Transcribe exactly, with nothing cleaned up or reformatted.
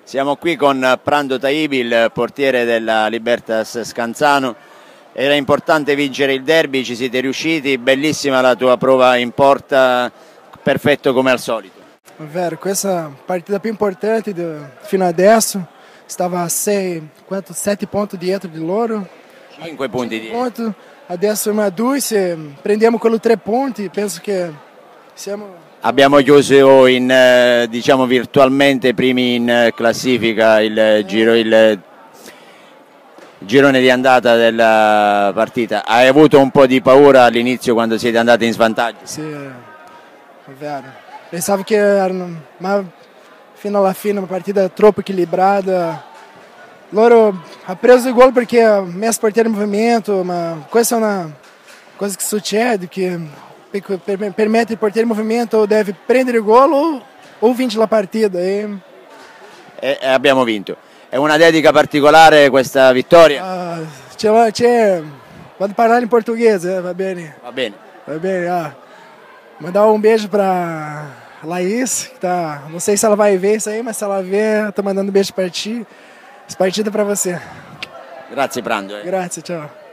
Siamo qui con Prando Taibi, il portiere della Libertas Scanzano. Era importante vincere il derby, ci siete riusciti, bellissima la tua prova in porta, perfetto come al solito. È vero, questa partita più importante fino adesso, stava a sei, quanto, sette punti dietro di loro. cinque punti dietro. Punti. Adesso siamo a due, se prendiamo quello tre punti, penso che siamo... Abbiamo chiuso in, eh, diciamo virtualmente primi in classifica il giro, il girone di andata della partita. Hai avuto un po' di paura all'inizio quando siete andati in svantaggio? Sì, è vero. Pensavo che era, ma fino alla fine una partita troppo equilibrata. Loro hanno preso il gol perché messo portiere in movimento, ma questa è una cosa che succede, che permette il portiere in movimento o deve prendere il gol o, o vincere la partita. E... E, e abbiamo vinto. È una dedica particolare questa vittoria? Uh, c'è, c'è... Vado parlare in portoghese, eh? Va bene? Va bene. Va bene, ah. Mandar um beijo para Laís, que tá, não sei se ela vai ver isso aí, mas se ela ver, eu tô mandando um beijo para ti. Essa partida é para você. Grazie Prando. Eh. Grazie, ciao.